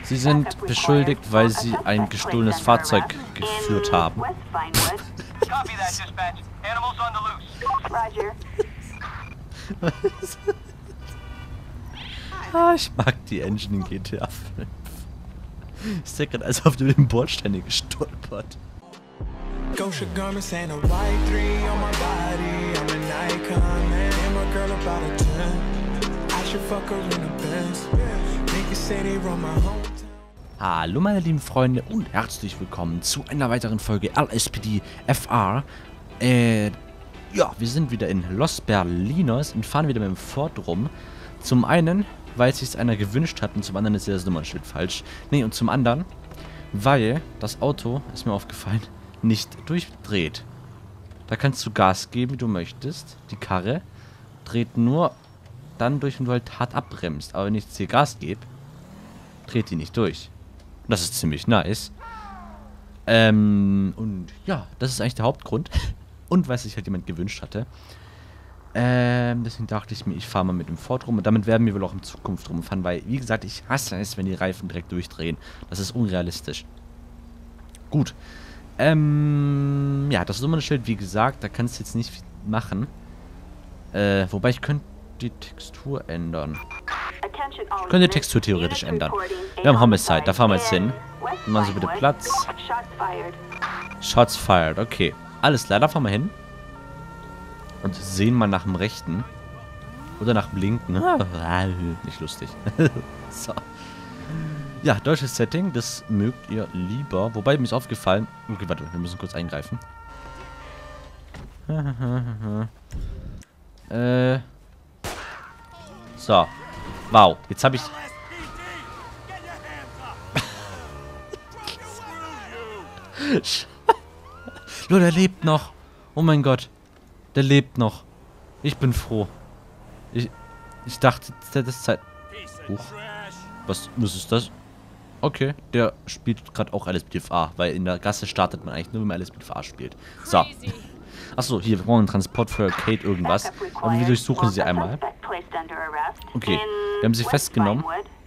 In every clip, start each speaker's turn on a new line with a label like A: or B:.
A: Sie sind beschuldigt, weil sie ein gestohlenes Fahrzeug geführt haben. Ah, ich mag die Engine in GTA 5. Ist der gerade also auf den Bordsteine gestolpert?
B: Gosha garments and a white 3 on my body. I'm an icon, man. I'm a girl about a 10. I should fuck her in the Benz. Niggas say they run my hometown.
A: Hallo meine lieben Freunde und herzlich willkommen zu einer weiteren Folge LSPD FR. Ja, wir sind wieder in Los Berlinos und fahren wieder mit dem Ford rum. Zum einen, weil es sich einer gewünscht hat und zum anderen ist ja das Nummernschild falsch. Ne, und zum anderen, weil das Auto, ist mir aufgefallen, nicht durchdreht. Da kannst du Gas geben, wie du möchtest. Die Karre dreht nur dann durch, wenn du halt hart abbremst. Aber wenn ich jetzt hier Gas gebe, dreht die nicht durch. Und das ist ziemlich nice. Und ja, das ist eigentlich der Hauptgrund. Und weil sich halt jemand gewünscht hatte. Deswegen dachte ich mir, ich fahre mal mit dem Ford rum. Und damit werden wir wohl auch in Zukunft rumfahren. Weil, wie gesagt, ich hasse es, wenn die Reifen direkt durchdrehen. Das ist unrealistisch. Gut. Ja, das Nummernschild, wie gesagt, da kannst du jetzt nicht viel machen. Wobei ich könnte die Textur ändern. Ich könnte die Textur theoretisch ändern. Wir haben Homicide, da fahren wir jetzt hin. Machen Sie bitte Platz. Shots fired, okay. Alles klar, da fahren wir hin. Und sehen mal nach dem Rechten. Oder nach dem Linken. Nicht lustig. So. Ja, deutsches Setting, das mögt ihr lieber. Wobei mir ist aufgefallen. Okay, warte, wir müssen kurz eingreifen. So. Wow, jetzt habe ich. Leute, der lebt noch. Oh mein Gott. Der lebt noch. Ich bin froh. Ich dachte, das ist Zeit. Huch. Was ist das? Okay, der spielt gerade auch LSPDFA, weil in der Gasse startet man eigentlich nur, wenn man LSPDFA spielt. So. Achso, hier, wir brauchen einen Transport für Kate irgendwas. Aber wir durchsuchen sie einmal. Okay, wir haben sie festgenommen.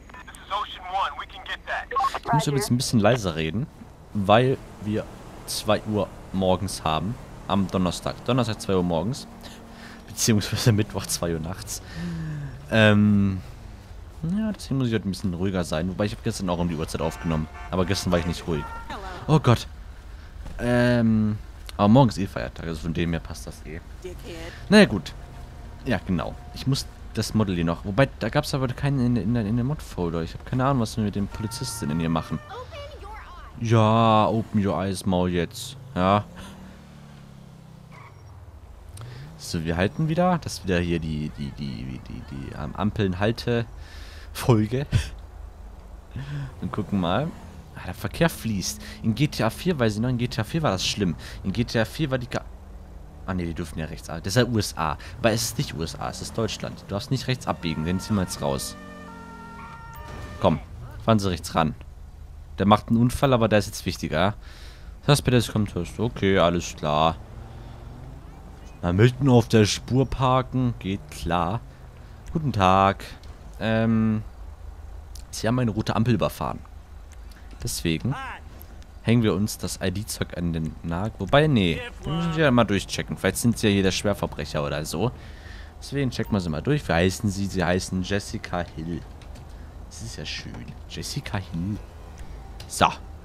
A: Ich muss jetzt ein bisschen leiser reden, weil wir 2 Uhr morgens haben. Am Donnerstag. Donnerstag 2 Uhr morgens. Beziehungsweise Mittwoch 2 Uhr nachts. Ja, deswegen muss ich heute ein bisschen ruhiger sein. Wobei ich habe gestern auch um die Uhrzeit aufgenommen. Aber gestern war ich nicht ruhig. Oh Gott. Aber morgen ist eh Feiertag. Also von dem her passt das eh. Naja, gut. Ja, genau. Ich muss das Model hier noch. Wobei, da gab es aber keinen in der Mod-Folder. Ich habe keine Ahnung, was wir mit den Polizistinnen hier machen. Ja, open your eyes, Maul jetzt. Ja. So, wir halten wieder. Das ist wieder hier die Ampeln-Halte-Folge. Und gucken mal. Ah, der Verkehr fließt. In GTA 4 weiß ich noch, in GTA 4 war das schlimm. In GTA 4 war die Ah ne, die dürfen ja rechts ab. Das ist ja USA. Aber es ist nicht USA, es ist Deutschland. Du darfst nicht rechts abbiegen, dann ziehen wir jetzt raus. Komm, fahren Sie rechts ran. Der macht einen Unfall, aber der ist jetzt wichtiger. Das bitte, es kommt hast. Okay, alles klar. Wir möchten auf der Spur parken. Geht klar. Guten Tag. Sie haben eine rote Ampel überfahren. Deswegen hängen wir uns das ID-Zeug an den Nagel. Wobei, nee. Wir müssen sie ja mal durchchecken. Vielleicht sind sie ja hier der Schwerverbrecher oder so. Deswegen checken wir sie mal durch. Wie heißen sie? Sie heißen Jessica Hill. Das ist ja schön. Jessica Hill. So.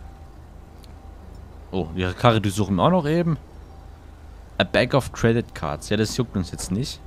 A: Oh, ihre Karre durchsuchen wir auch noch eben. A bag of credit cards. Ja, das juckt uns jetzt nicht.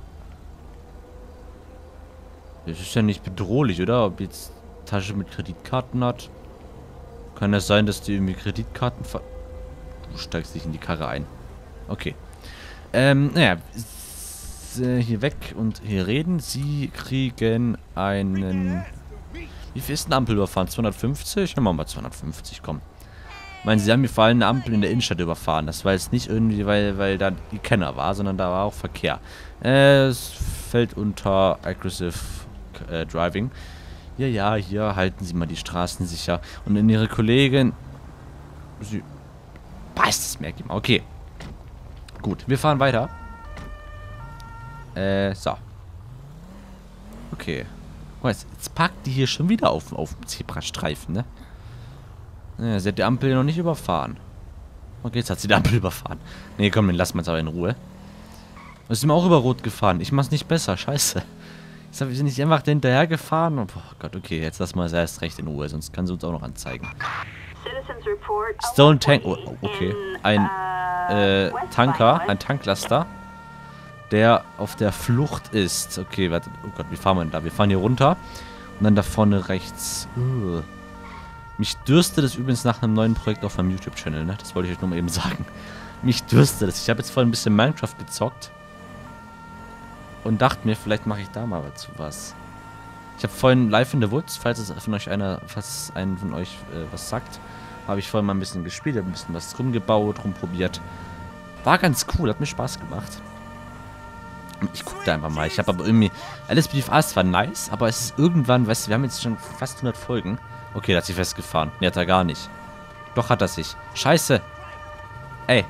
A: Das ist ja nicht bedrohlich, oder? Ob jetzt Tasche mit Kreditkarten hat. Kann das sein, dass die irgendwie Kreditkarten Du steigst nicht in die Karre ein. Okay. Naja. Hier weg und hier reden. Sie kriegen einen... Wie viel ist eine Ampel überfahren? 250? Nehmen wir mal 250, komm. Ich meine, sie haben mir vor allem eine Ampel in der Innenstadt überfahren. Das war jetzt nicht irgendwie, weil da die Kenner war, sondern da war auch Verkehr. Es fällt unter Aggressive Driving. Ja, ja, hier halten Sie mal die Straßen sicher. Und in Ihre Kollegin... Sie... Passt, das merke ich mal. Okay. Gut, wir fahren weiter. So. Okay. Oh, jetzt parkt die hier schon wieder auf dem Zebrastreifen, ne? Ja, sie hat die Ampel noch nicht überfahren. Okay, jetzt hat sie die Ampel überfahren. Nee, komm, den lassen wir jetzt aber in Ruhe. Wir sind auch über Rot gefahren. Ich mach's nicht besser, scheiße. Ich sag, wir sind nicht einfach hinterher gefahren. Oh Gott, okay, jetzt lassen wir es erst recht in Ruhe, sonst kann sie uns auch noch anzeigen. Stone Tank, oh, okay. Ein Tanker, ein Tanklaster, der auf der Flucht ist. Okay, warte, oh Gott, wie fahren wir denn da? Wir fahren hier runter und dann da vorne rechts. Mich dürstet es übrigens nach einem neuen Projekt auf meinem YouTube-Channel, ne? Das wollte ich euch nur mal eben sagen. Mich dürstet es. Ich habe jetzt vorhin ein bisschen Minecraft gezockt und dachte mir, vielleicht mache ich da mal was. Ich habe vorhin Live in the Woods, falls einen von euch was sagt, habe ich vorhin mal ein bisschen gespielt, habe ein bisschen was rumgebaut, rumprobiert. War ganz cool, hat mir Spaß gemacht. Ich gucke da einfach mal. Ich habe aber irgendwie... Alles BFAs war nice, aber es ist irgendwann... Weißt du, wir haben jetzt schon fast 100 Folgen. Okay, da hat sich festgefahren. Nee, hat er gar nicht. Doch, hat er sich. Scheiße. Ey.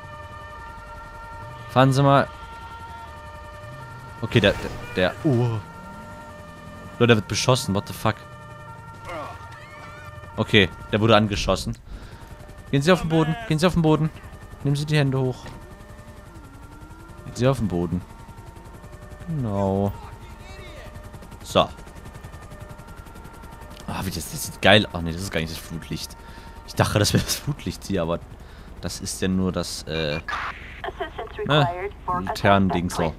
A: Fahren Sie mal... Okay, der... Leute, der wird beschossen. What the fuck? Okay, der wurde angeschossen. Gehen Sie auf den Boden. Gehen Sie auf den Boden. Nehmen Sie die Hände hoch. Gehen Sie auf den Boden. Genau. So. Ah, wie das sieht geil aus. Ach nee, das ist gar nicht das Flutlicht. Ich dachte, das wäre das Flutlicht hier, aber das ist ja nur das, Laternending so.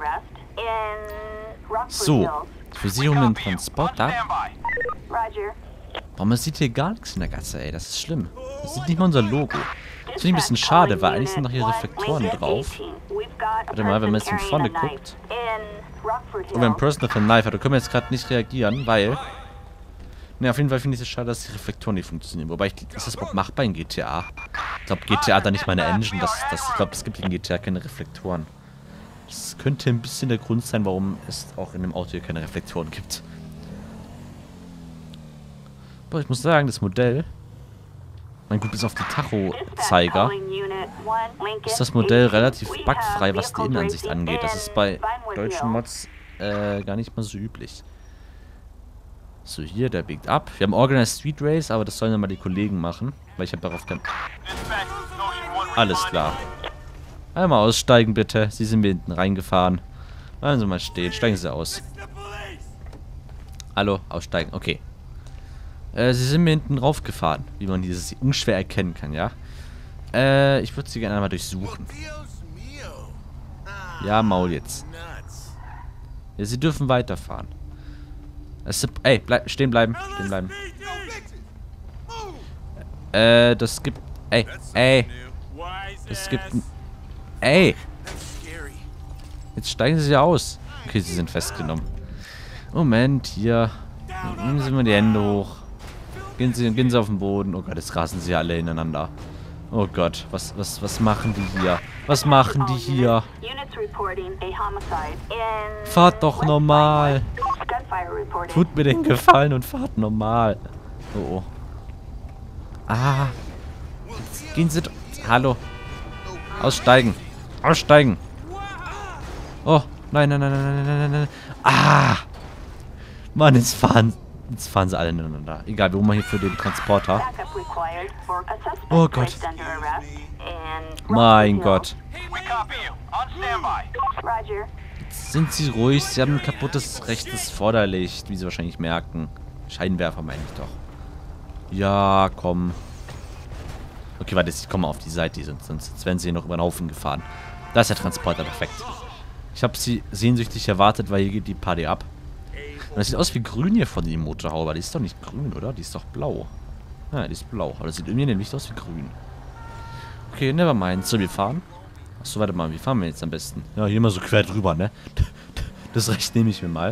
A: So. Versicherung im Transporter. Warum sieht hier gar nichts in der Gasse, ey? Das ist schlimm. Das sieht nicht mal unser Logo. Das finde ich ein bisschen schade, weil eigentlich sind noch hier Reflektoren drauf. Warte mal, wenn man jetzt von vorne guckt. Und wenn Personal von Knife hat, da können wir jetzt gerade nicht reagieren, weil... Ne, auf jeden Fall finde ich es schade, dass die Reflektoren nicht funktionieren. Wobei, ist das überhaupt machbar in GTA? Ich glaube, GTA hat da nicht mal eine Engine. Ich glaube, es gibt in GTA keine Reflektoren. Das könnte ein bisschen der Grund sein, warum es auch in dem Auto hier keine Reflektoren gibt. Boah, ich muss sagen, das Modell... Mein gut, bis auf die Tacho-Zeiger ist das Modell relativ bugfrei, was die Innenansicht angeht. Das ist bei deutschen Mods gar nicht mal so üblich. So, hier, der biegt ab. Wir haben Organized Street Race, aber das sollen ja mal die Kollegen machen, weil ich habe darauf kein... Alles klar. Einmal aussteigen, bitte. Sie sind mir hinten reingefahren. Bleiben Sie mal stehen. Steigen Sie aus. Hallo, aussteigen. Okay. Sie sind mir hinten raufgefahren, wie man dieses unschwer erkennen kann, ja? Ich würde sie gerne einmal durchsuchen. Ja, Maul jetzt. Ja, sie dürfen weiterfahren. Ey, stehen bleiben. Stehen bleiben. Das gibt... Ey. Das gibt... Ey. Jetzt steigen sie aus. Okay, sie sind festgenommen. Moment, hier. Nehmen Sie mal die Hände hoch. Gehen Sie auf den Boden. Oh Gott, jetzt rasen sie alle ineinander. Oh Gott, was machen die hier? Was machen die hier? Fahrt doch normal. Tut mir den Gefallen und fahrt normal. Oh. Ah. Jetzt gehen Sie doch... Hallo. Aussteigen. Aussteigen. Oh. Nein. Ah. Mann, jetzt fahren sie alle ineinander. Egal, wir holen mal hier für den Transporter. Oh Gott. Mein Gott. Jetzt sind sie ruhig. Sie haben ein kaputtes rechtes Vorderlicht, wie sie wahrscheinlich merken. Scheinwerfer meine ich doch. Ja, komm. Okay, warte, ich komme auf die Seite, sonst werden sie hier noch über den Haufen gefahren. Da ist der Transporter, perfekt. Ich habe sie sehnsüchtig erwartet, weil hier geht die Party ab. Und das sieht aus wie grün hier von dem Motorhaube. Die ist doch nicht grün, oder? Die ist doch blau. Ja, die ist blau. Aber das sieht irgendwie nämlich aus wie grün. Okay, nevermind. So, wir fahren. Achso, warte mal. Wie fahren wir jetzt am besten? Ja, hier mal so quer drüber, ne? Das Recht nehme ich mir mal.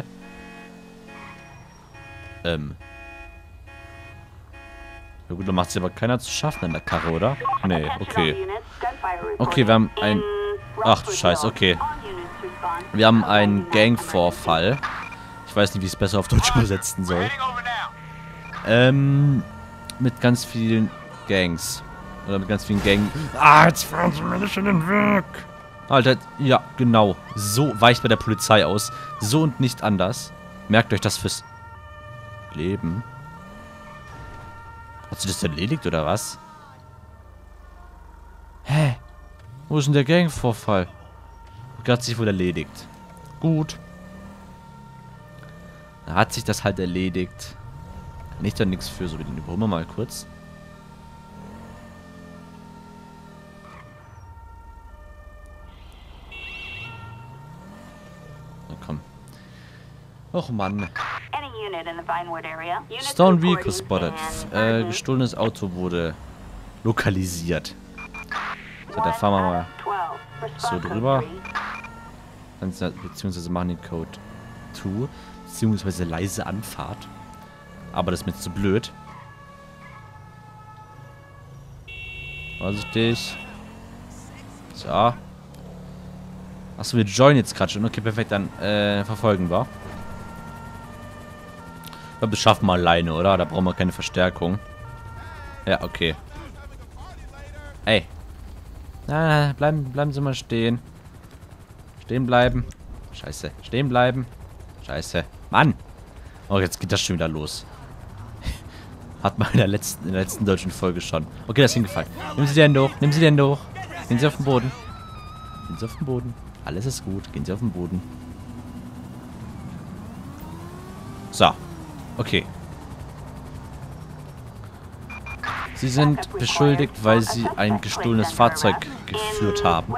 A: Ja gut, dann macht es aber keiner zu schaffen in der Karre, oder? Nee, okay. Okay, wir haben ein... Ach du Scheiße, okay. Wir haben einen Gangvorfall. Ich weiß nicht, wie ich es besser auf Deutsch übersetzen soll. Mit ganz vielen Gangs. Oder mit ganz vielen Gangs. Ah, jetzt fahren sie mir nicht in den Weg. Alter, ja, genau. So weicht bei der Polizei aus. So und nicht anders. Merkt euch das fürs Leben. Hat sie das erledigt, oder was? Hä? Wo ist denn der Gangvorfall? Hat sich wohl erledigt. Gut. Dann hat sich das halt erledigt. Nicht dann nichts für, so wie den überholen wir mal kurz. Na komm. Och Mann. Stone Vehicle spotted. Gestohlenes Auto wurde lokalisiert. So, dann fahren wir mal so drüber. Beziehungsweise machen den Code 2. Beziehungsweise leise Anfahrt. Aber das ist mir zu blöd. Vorsichtig. So. Achso, wir joinen jetzt gerade schon. Okay, perfekt. Dann verfolgen wir. Ich glaube, das schaffen wir alleine, oder? Da brauchen wir keine Verstärkung. Ja, okay. Ey. Na, bleiben Sie mal stehen. Stehen bleiben. Scheiße. Stehen bleiben. Scheiße. Mann. Oh, jetzt geht das schon wieder los. Hat man in der letzten deutschen Folge schon. Okay, das ist hingefallen. Nehmen Sie die Hände hoch. Nehmen Sie die Hände hoch. Gehen Sie auf den Boden. Gehen Sie auf den Boden. Alles ist gut. Gehen Sie auf den Boden. So. Okay. Sie sind beschuldigt, weil Sie ein gestohlenes Fahrzeug geführt haben.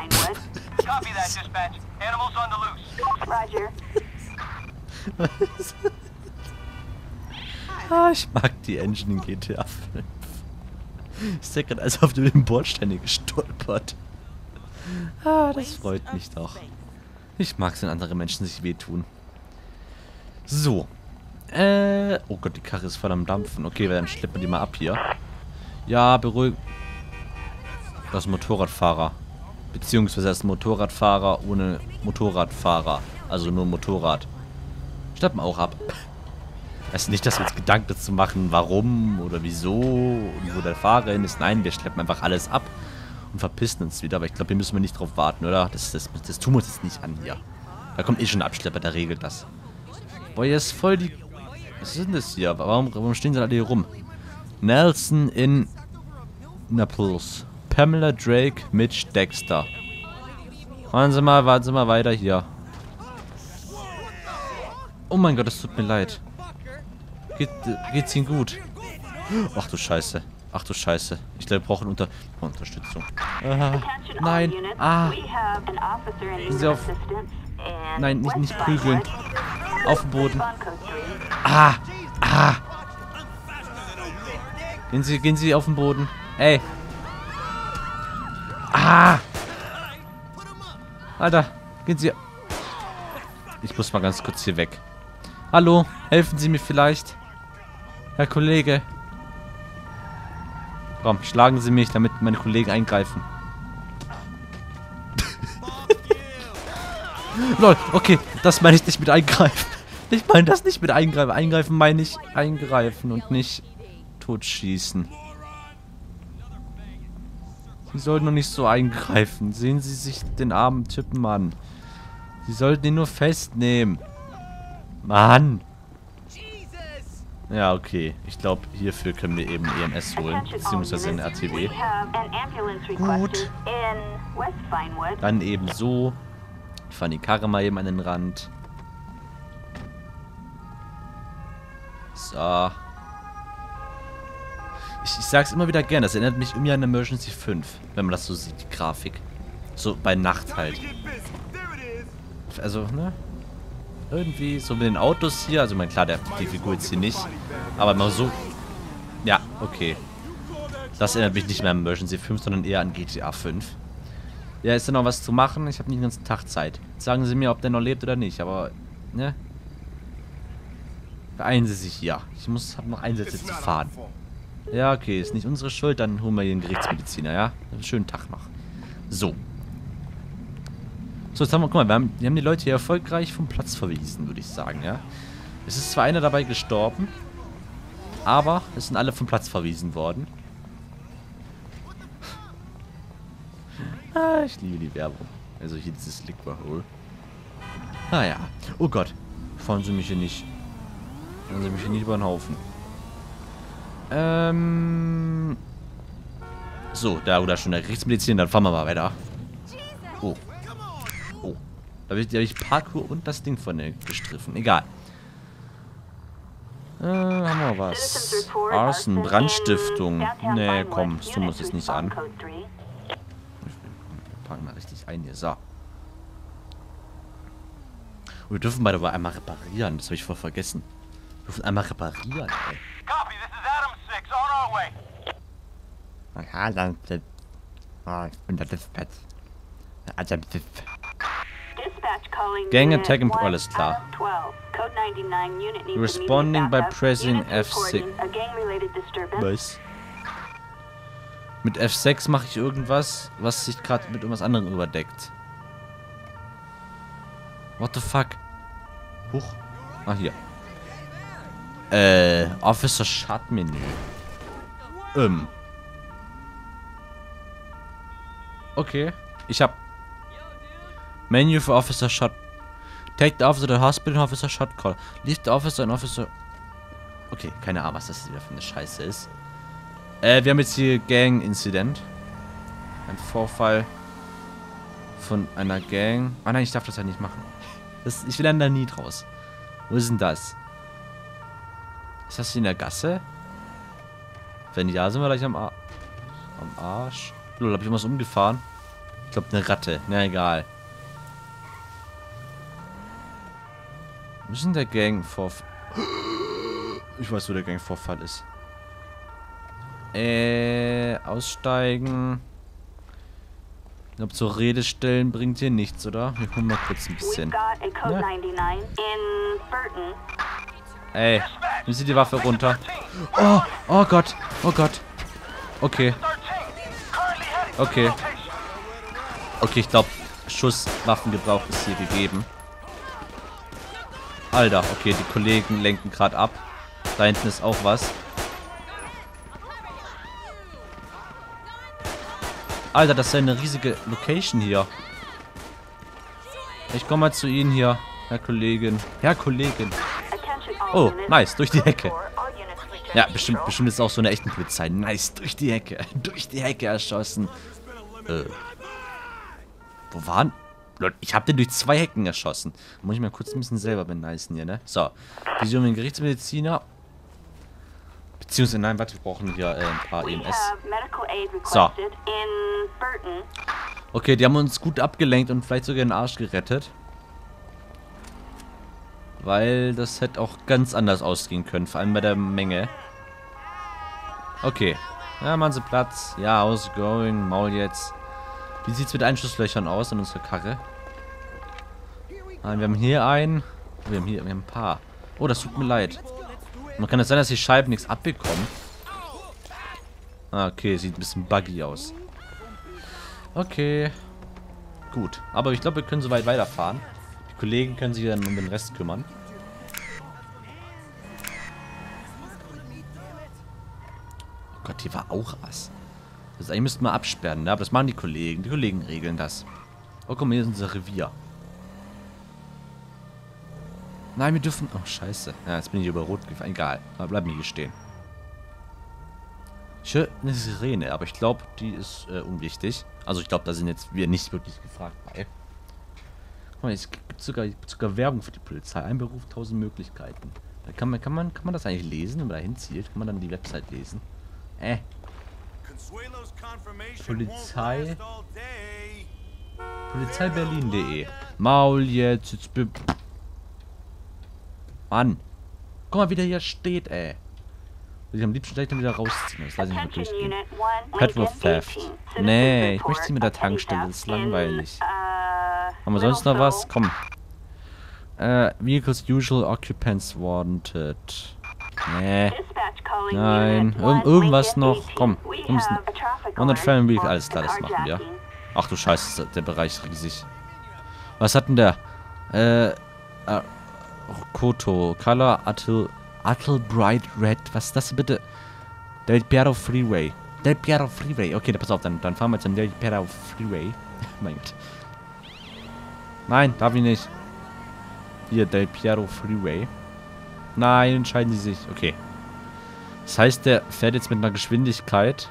A: Ich mag die Engine in GTA 5. Ist der gerade als auf den Bordsteine gestolpert. Das freut mich doch. Ich mag es, wenn andere Menschen sich wehtun. So. Oh Gott, die Karre ist voll am Dampfen. Okay, dann schleppen wir die mal ab hier. Ja, beruhigt. Das ist ein Motorradfahrer. Beziehungsweise das ist ein Motorradfahrer ohne Motorradfahrer. Also nur Motorrad. Schleppen auch ab. Heißt nicht, dass wir uns Gedanken dazu machen, warum oder wieso und wo der Fahrer hin ist. Nein, wir schleppen einfach alles ab und verpissen uns wieder. Aber ich glaube, hier müssen wir nicht drauf warten, oder? Das tun wir uns jetzt nicht an hier. Da kommt eh schon ein Abschlepper, der regelt das. Boah, hier ist voll die... Was ist denn das hier? Warum stehen sie alle hier rum? Nelson in Naples. Pamela Drake, Mitch Dexter. Warten Sie mal weiter hier. Oh mein Gott, es tut mir leid. Geht's Ihnen gut? Ach du Scheiße. Ach du Scheiße. Ich glaube, wir brauchen Unterstützung. Nein. Gehen Sie auf... Nein, nicht prügeln. Auf den Boden. Gehen Sie auf den Boden. Ey. Alter, gehen Sie... Ich muss mal ganz kurz hier weg. Hallo, helfen Sie mir vielleicht? Herr Kollege. Komm, schlagen Sie mich, damit meine Kollegen eingreifen. Lol, okay, das meine ich nicht mit eingreifen. Ich meine das nicht mit eingreifen. Eingreifen meine ich eingreifen und nicht totschießen. Sie sollten noch nicht so eingreifen. Sehen Sie sich den armen Typen an. Sie sollten ihn nur festnehmen. Mann. Ja, okay. Ich glaube, hierfür können wir eben EMS holen. Beziehungsweise eine RTW. Gut. Dann eben so. Ich fahre die Karre mal eben an den Rand. So. Ich sag's immer wieder gern. Das erinnert mich irgendwie an Emergency 5. Wenn man das so sieht, die Grafik. So bei Nacht halt. Also, ne? Irgendwie so mit den Autos hier. Also, klar, die Figur jetzt hier nicht. Aber mal so. Ja, okay. Das erinnert mich nicht mehr an Emergency 5, sondern eher an GTA 5. Ja, ist da noch was zu machen? Ich habe nicht den ganzen Tag Zeit. Sagen Sie mir, ob der noch lebt oder nicht, aber, ne? Beeilen Sie sich hier. Ich habe noch Einsätze zu fahren. Ja, okay, ist nicht unsere Schuld, dann holen wir hier einen Gerichtsmediziner, ja? Einen schönen Tag noch. So. So, jetzt haben wir, guck mal, wir haben die Leute hier erfolgreich vom Platz verwiesen, würde ich sagen, ja? Es ist zwar einer dabei gestorben, aber es sind alle vom Platz verwiesen worden. Ich liebe die Werbung. Also hier dieses Liquor Hole. Ah ja. Oh Gott. Fahren Sie mich hier nicht. Fahren Sie mich hier nicht über den Haufen. So, da oder schon der Gerichtsmedizin, dann fahren wir mal weiter. Oh. Oh. Da habe ich Parkour und das Ding von der gestriffen. Egal. Haben wir was? Arson, Brandstiftung. Nee, komm, das tun wir uns jetzt nicht an. Wir packen mal richtig ein hier. So. Und wir dürfen beide aber einmal reparieren. Das habe ich voll vergessen. Wir dürfen einmal reparieren, ey.
C: Copy, this is Adam 6, on our way.
A: Ja, dann. Ich bin der Dispatch. Gang attack im alles klar. Responding by pressing F6. Was? Mit F6 mache ich irgendwas, was sich gerade mit irgendwas anderem überdeckt. What the fuck? Huch. Ah, hier. Officer Shut Menü. Okay. Ich hab Menu für Officer Shut. Take the officer to the hospital, Officer Shut Call. Leave the officer and Officer. Okay, keine Ahnung, was das wieder für eine Scheiße ist. Wir haben jetzt hier Gang-Incident. Ein Vorfall von einer Gang. Ah nein, ich darf das ja nicht machen. Ich will dann da nie draus. Wo ist denn das? Ist das hier in der Gasse? Wenn ja, sind wir gleich am Arsch. Lol, hab ich irgendwas umgefahren? Ich glaube, eine Ratte. Na, egal. Wo ist denn der Gang-Vorfall? Ich weiß, wo der Gang-Vorfall ist. Aussteigen. Ich glaube, zur Rede stellen bringt hier nichts, oder? Wir gucken mal kurz ein bisschen. Ja. Ey, nimm sie die Waffe runter. Oh, oh Gott, oh Gott. Okay. Okay. Okay, ich glaube, Schusswaffengebrauch ist hier gegeben. Alter, okay, die Kollegen lenken gerade ab. Da hinten ist auch was. Alter, das ist ja eine riesige Location hier. Ich komme mal zu Ihnen hier, Herr Kollegin. Herr Kollegin. Oh, nice, durch die Hecke. Ja, bestimmt ist auch so eine echte Polizei. Nice, durch die Hecke. Durch die Hecke erschossen. Wo waren? Ich habe den durch 2 Hecken erschossen. Muss ich mal kurz ein bisschen selber benicen hier, ne? So. Vision mit Gerichtsmediziner. Beziehungsweise, nein, warte, wir brauchen hier ein paar EMS. So. Okay, die haben uns gut abgelenkt und vielleicht sogar den Arsch gerettet. Weil das hätte auch ganz anders ausgehen können, vor allem bei der Menge. Okay. Ja, machen Sie Platz. Ja, ausgoing, Maul jetzt. Wie sieht's mit Einschusslöchern aus in unserer Karre? Ah, wir haben hier einen. Wir haben ein paar. Oh, das tut mir leid. Man kann es sein, dass die Scheiben nichts abbekommen. Ah, okay, sieht ein bisschen buggy aus. Okay. Gut. Aber ich glaube, wir können soweit weiterfahren. Die Kollegen können sich dann um den Rest kümmern. Oh Gott, hier war auch was. Das eigentlich müssten wir absperren, ne? Aber das machen die Kollegen. Die Kollegen regeln das. Oh, guck mal, hier ist unser Revier. Nein, wir dürfen... Oh, scheiße. Ja, jetzt bin ich über Rot gefahren. Egal. Aber bleib mir hier stehen. Ich höre eine Sirene, aber ich glaube, die ist unwichtig. Also ich glaube, da sind jetzt wir nicht wirklich gefragt bei. Guck mal, es gibt sogar Werbung für die Polizei. Ein Beruf, 1000 Möglichkeiten. Da kann man das eigentlich lesen, wenn man da hinzielt? Kann man dann die Website lesen? Polizei Berlin.de. Maul jetzt. Mann. Guck mal, wie der hier steht, ey. Ich am liebsten gleich dann wieder rausziehen. Das lasse ich nicht durchgehen. Petrol Theft. Nee, ich möchte sie mit der Tankstelle. Das ist langweilig. Haben wir sonst noch was? Komm. Vehicles usual occupants wanted. Nee. Nein. Irgendwas noch. Komm. 100 Fällen Vehicle. Alles klar, das machen wir. Ach du Scheiße, der Bereich ist riesig. Was hat denn der? Koto. Color Atl Bright Red. Was ist das bitte? Del Piero Freeway. Del Piero Freeway. Okay, pass auf, dann fahren wir jetzt am Del Piero Freeway. Mein Gott. Nein, darf ich nicht. Hier, Del Piero Freeway. Nein, entscheiden sie sich. Okay. Das heißt, der fährt jetzt mit einer Geschwindigkeit.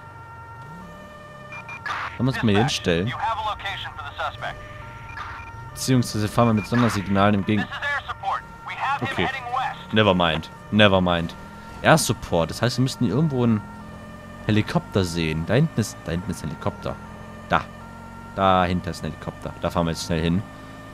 A: Sollen wir uns mal hier hinstellen?
C: You have a location for the suspect.
A: Beziehungsweise fahren wir mit Sondersignalen entgegen.
C: This is air support. We have him
A: Okay.
C: heading west.
A: Nevermind. Nevermind. Air Support. Das heißt, wir müssten hier irgendwo einen Helikopter sehen. Da hinten ist ein Helikopter. Da. Dahinter ist ein Helikopter. Da fahren wir jetzt schnell hin.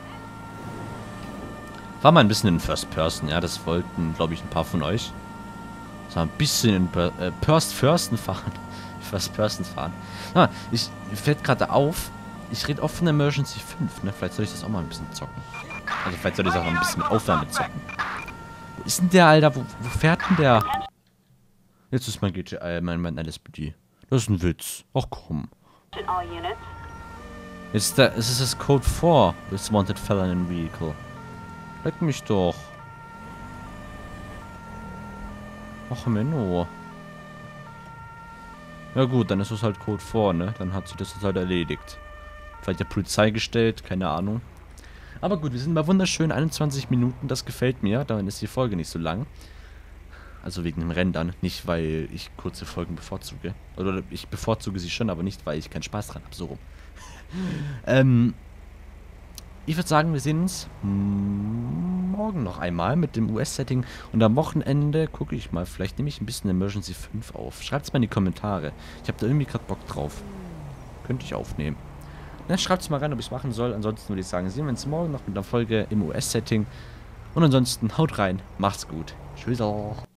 A: Fahren wir ein bisschen in First Person. Ja, das wollten, glaube ich, ein paar von euch. So ein bisschen in First Person fahren. First Person fahren. Ah, mir fällt gerade auf, ich rede oft von Emergency 5, ne? Vielleicht soll ich das auch mal ein bisschen zocken. Also vielleicht soll ich das auch ein bisschen mit Aufwärme zocken. Wo ist denn der, Alter? Wo fährt denn der? Jetzt ist mein GTI, mein LSPD. Das ist ein Witz. Ach komm. Jetzt es ist das Code 4. This wanted felon in vehicle. Leck mich doch. Ach Menno. Ja gut, dann ist es halt Code 4, ne? Dann hat sich das jetzt halt erledigt. Vielleicht der Polizei gestellt, keine Ahnung. Aber gut, wir sind bei wunderschönen 21 Minuten, das gefällt mir. Dann ist die Folge nicht so lang. Also wegen den Rändern, nicht weil ich kurze Folgen bevorzuge. Oder ich bevorzuge sie schon, aber nicht, weil ich keinen Spaß dran habe, so rum. Ich würde sagen, wir sehen uns morgen noch einmal mit dem US-Setting. Und am Wochenende gucke ich mal, vielleicht nehme ich ein bisschen Emergency 5 auf. Schreibt es mal in die Kommentare. Ich habe da irgendwie gerade Bock drauf. Könnte ich aufnehmen. Schreibt es mal rein, ob ich es machen soll. Ansonsten würde ich sagen, sehen wir uns morgen noch mit einer Folge im US-Setting. Und ansonsten haut rein. Macht's gut. Tschüss.